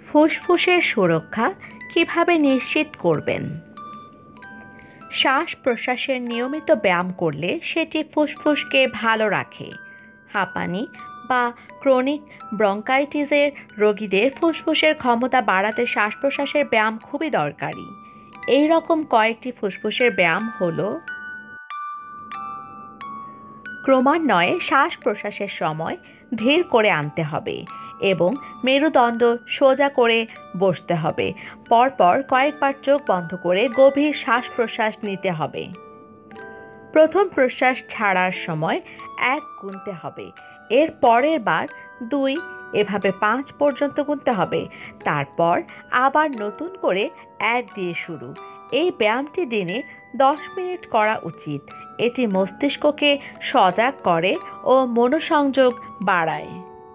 ফুসফুসের সুরক্ষা কিভাবে নিশ্চিত করবেন? শ্বাস প্রশ্বাসের নিয়মিত ব্যায়াম করলে সেটি ফুসফুসকে ভালো রাখে। হাঁপানি বা ক্রনিক ব্রঙ্কাইটিসের রোগীদের ফুসফুসের ক্ষমতা বাড়াতে শ্বাস প্রশ্বাসের ব্যায়াম খুবই দরকারি। এই রকম কয়েকটি ফুসফুসের ব্যায়াম হলো: ক্রমান্বয়ে শ্বাস প্রশ্বাসের সময় ধীর করে আনতে হবে এবং মেরুদণ্ড সোজা করে বসতে হবে। পরপর কয়েকবার চোখ বন্ধ করে গভীর শ্বাস প্রশ্বাস নিতে হবে। প্রথম প্রশ্বাস ছাড়ার সময় 1 গুনতে হবে, এর পরের বার 2, এভাবে 5 পর্যন্ত গুনতে হবে। তারপর আবার নতুন করে 1 দিয়ে শুরু। এই ব্যায়ামটি দিনে 10 মিনিট করা উচিত। এটি মস্তিষ্ককে সজাগ করে ও মনোসংযোগ বাড়ায়।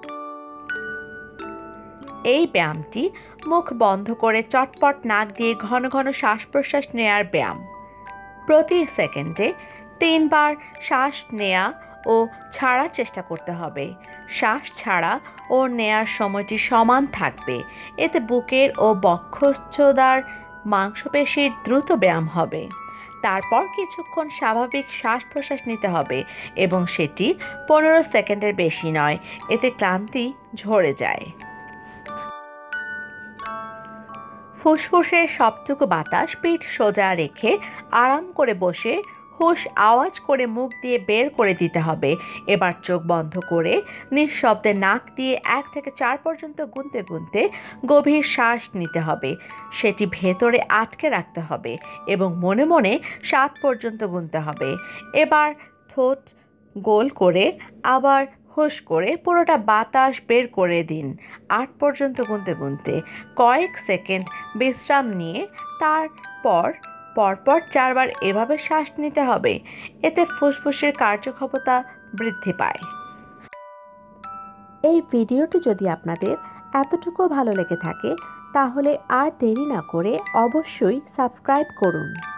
এই ব্যায়ামটি মুখ বন্ধ করে চটপট নাক দিয়ে ঘন ঘন শ্বাস প্রশ্বাস নেয়ার ব্যায়াম। প্রতি সেকেন্ডে 3 বার শ্বাস নেয়া ও ছাড়ার চেষ্টা করতে হবে। শ্বাস ছাড়া ও নেয়ার সময়টি সমান থাকবে। এতে বুকের ও বক্ষস্থদার মাংসপেশির দ্রুত ব্যায়াম হবে। তারপর কিছুক্ষণ স্বাভাবিক শ্বাস প্রশ্বাস নিতে হবে এবং সেটি 15 সেকেন্ডের বেশি নয়। এতে ক্লান্তি ঝরে যায়। ফুসফুসের সবটুকু বাতাস পিঠ সোজা রেখে আরাম করে বসে হুশ আওয়াজ করে মুখ দিয়ে বের করে দিতে হবে। এবার চোখ বন্ধ করে নিঃশব্দে নাক দিয়ে 1 থেকে 4 পর্যন্ত গুনতে গুনতে গভীর শ্বাস নিতে হবে। সেটি ভেতরে আটকে রাখতে হবে এবং মনে মনে 7 পর্যন্ত গুনতে হবে। এবার ঠোঁট গোল করে আবার হুশ করে পুরোটা বাতাস বের করে দিন। 8 পর্যন্ত গুনতে গুনতে কয়েক সেকেন্ড বিশ্রাম নিয়ে তারপর পরপর 4 বার এভাবে শ্বাস নিতে হবে। এতে ফুসফুসের কার্যক্ষমতা বৃদ্ধি পায়। এই ভিডিওটি যদি আপনাদের এতটুকু ভালো লেগে থাকে তাহলে আর দেরি না করে অবশ্যই সাবস্ক্রাইব করুন।